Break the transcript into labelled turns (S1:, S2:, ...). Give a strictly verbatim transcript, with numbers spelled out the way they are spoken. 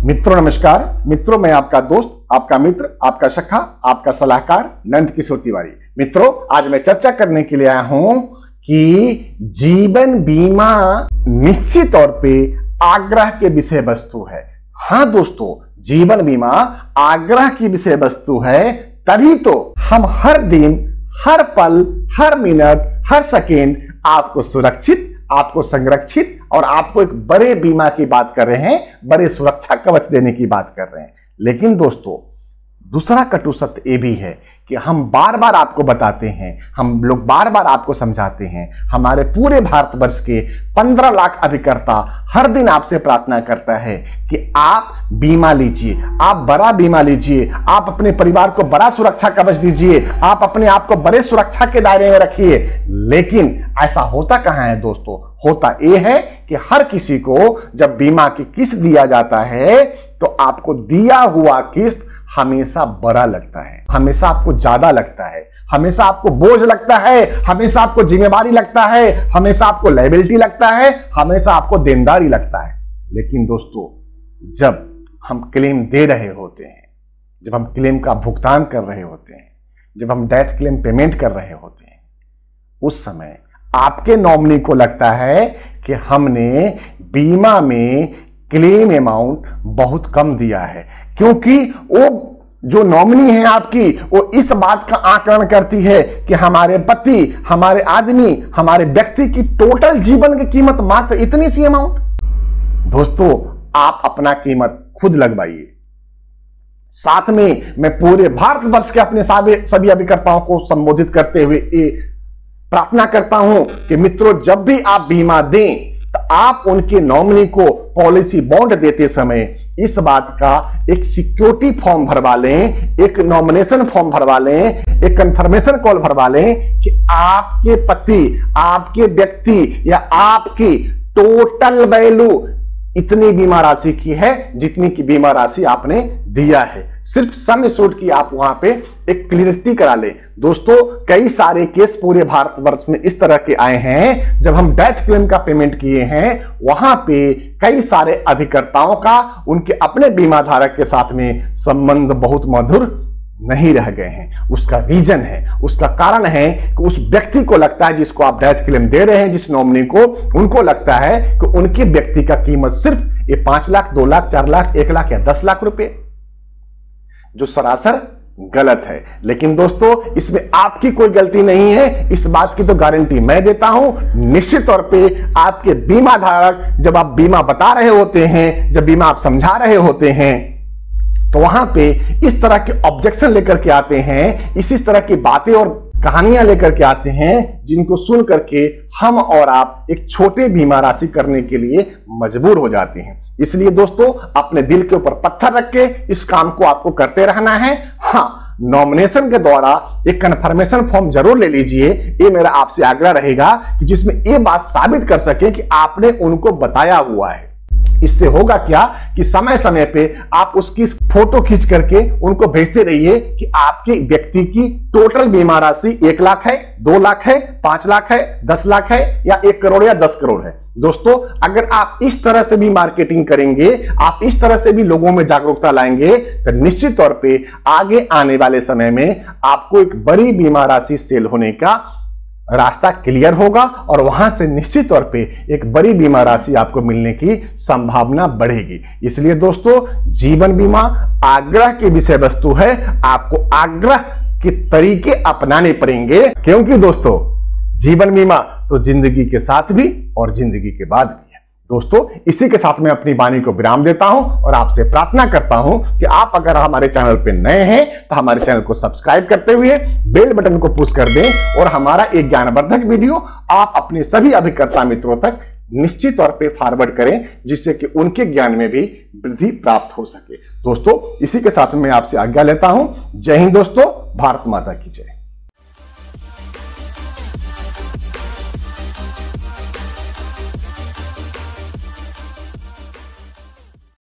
S1: मित्रों नमस्कार। मित्रों मैं आपका दोस्त, आपका मित्र, आपका सखा, आपका सलाहकार नंद किशोर तिवारी। मित्रों आज मैं चर्चा करने के लिए आया हूं कि जीवन बीमा निश्चित तौर पे आग्रह के विषय वस्तु है। हाँ दोस्तों, जीवन बीमा आग्रह की विषय वस्तु है, तभी तो हम हर दिन, हर पल, हर मिनट, हर सेकेंड आपको सुरक्षित, आपको संरक्षित और आपको एक बड़े बीमा की बात कर रहे हैं, बड़े सुरक्षा कवच देने की बात कर रहे हैं। लेकिन दोस्तों दूसरा कटु सत्य यह भी है कि हम बार बार आपको बताते हैं, हम लोग बार बार आपको समझाते हैं, हमारे पूरे भारतवर्ष के पंद्रह लाख अभिकर्ता हर दिन आपसे प्रार्थना करता है कि आप बीमा लीजिए, आप बड़ा बीमा लीजिए, आप अपने परिवार को बड़ा सुरक्षा कवच दीजिए, आप अपने आप को बड़े सुरक्षा के दायरे में रखिए। लेकिन ऐसा होता कहां है दोस्तों? होता यह है कि हर किसी को जब बीमा की किस्त दिया जाता है तो आपको दिया हुआ किस्त हमेशा बड़ा लगता है, हमेशा आपको ज्यादा लगता है, हमेशा आपको बोझ लगता है, हमेशा आपको जिम्मेवारी लगता है, हमेशा आपको लायबिलिटी लगता है, हमेशा आपको देनदारी लगता है। लेकिन दोस्तों जब हम क्लेम दे रहे होते हैं, जब हम क्लेम का भुगतान कर रहे होते हैं, जब हम डेथ क्लेम पेमेंट कर रहे होते हैं, उस समय आपके नॉमिनी को लगता है कि हमने बीमा में क्लेम अमाउंट बहुत कम दिया है, क्योंकि वो जो नॉमिनी है आपकी वो इस बात का आकलन करती है कि हमारे पति, हमारे आदमी, हमारे व्यक्ति की टोटल जीवन की कीमत मात्र इतनी सी अमाउंट। दोस्तों आप अपना कीमत खुद लगवाइए। साथ में मैं पूरे भारतवर्ष के अपने सभी अभिकर्ताओं को संबोधित करते हुए ये प्रार्थना करता हूं कि मित्रों जब भी आप बीमा दें तो आप उनके नॉमिनी को पॉलिसी बॉन्ड देते समय इस बात का एक सिक्योरिटी फॉर्म भरवा लें, एक नॉमिनेशन फॉर्म भरवा लें, एक कंफर्मेशन कॉल भरवा लें कि आपके पति, आपके व्यक्ति या आपकी टोटल वैल्यू इतनी बीमा राशि की है जितनी की बीमा राशि आपने दिया है। सिर्फ सम एश्योर्ड की आप वहां पे एक क्लियरिटी करा ले। दोस्तों कई सारे केस पूरे भारतवर्ष में इस तरह के आए हैं, जब हम डेथ क्लेम का पेमेंट किए हैं वहां पे कई सारे अभिकर्ताओं का उनके अपने बीमा धारक के साथ में संबंध बहुत मधुर नहीं रह गए हैं। उसका रीजन है, उसका कारण है कि उस व्यक्ति को लगता है, जिसको आप डेथ क्लेम दे रहे हैं, जिस नॉमिनी को, उनको लगता है कि उनके व्यक्ति का कीमत सिर्फ ये पांच लाख, दो लाख, चार लाख, एक लाख या दस लाख रुपए, जो सरासर गलत है। लेकिन दोस्तों इसमें आपकी कोई गलती नहीं है, इस बात की तो गारंटी मैं देता हूं। निश्चित तौर पे आपके बीमा धारक जब आप बीमा बता रहे होते हैं, जब बीमा आप समझा रहे होते हैं, तो वहां पे इस तरह के ऑब्जेक्शन लेकर के आते हैं, इसी तरह की बातें और कहानियां लेकर के आते हैं, जिनको सुन करके हम और आप एक छोटे बीमा राशि करने के लिए मजबूर हो जाते हैं। इसलिए दोस्तों अपने दिल के ऊपर पत्थर रख के इस काम को आपको करते रहना है। हाँ, नॉमिनेशन के द्वारा एक कन्फर्मेशन फॉर्म जरूर ले लीजिए, ये मेरा आपसे आग्रह रहेगा कि जिसमें ये बात साबित कर सके कि आपने उनको बताया हुआ है। इससे होगा क्या कि समय समय पे आप उसकी फोटो खींच करके उनको भेजते रहिए कि आपके व्यक्ति की टोटल बीमा राशि एक लाख है, दो लाख है, पांच लाख है, दस लाख है या एक करोड़ या दस करोड़ है। दोस्तों अगर आप इस तरह से भी मार्केटिंग करेंगे, आप इस तरह से भी लोगों में जागरूकता लाएंगे, तो निश्चित तौर पे आगे आने वाले समय में आपको एक बड़ी बीमा राशि सेल होने का रास्ता क्लियर होगा और वहां से निश्चित तौर पे एक बड़ी बीमा राशि आपको मिलने की संभावना बढ़ेगी। इसलिए दोस्तों जीवन बीमा आग्रह की विषय वस्तु है, आपको आग्रह के तरीके अपनाने पड़ेंगे, क्योंकि दोस्तों जीवन बीमा तो जिंदगी के साथ भी और जिंदगी के बाद भी है। दोस्तों इसी के साथ मैं अपनी वाणी को विराम देता हूं और आपसे प्रार्थना करता हूं कि आप अगर हमारे चैनल पे नए हैं तो हमारे चैनल को सब्सक्राइब करते हुए बेल बटन को पुश कर दें और हमारा एक ज्ञानवर्धक वीडियो आप अपने सभी अभिकर्ता मित्रों तक निश्चित तौर पे फॉरवर्ड करें, जिससे कि उनके ज्ञान में भी वृद्धि प्राप्त हो सके। दोस्तों इसी के साथ मैं आपसे आज्ञा लेता हूं। जय हिंद दोस्तों, भारत माता की जय।